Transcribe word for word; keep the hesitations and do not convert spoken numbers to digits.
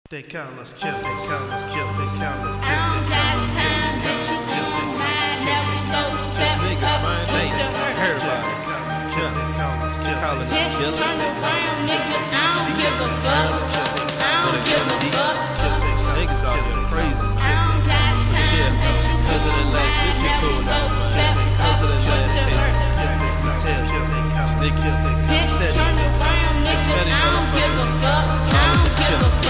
They count us kill, they count us kill, they count us kill. I don't got time, bitch, you do mine. Never go step up, put your hurt. Bitch, turn around, nigga, I don't give a fuck. I don't give a fuck. Niggas out here crazy. I don't got time, bitch, you do mine. Never go step up, put your hurt. Bitch, turn around, nigga, I don't give a fuck. I don't give a fuck.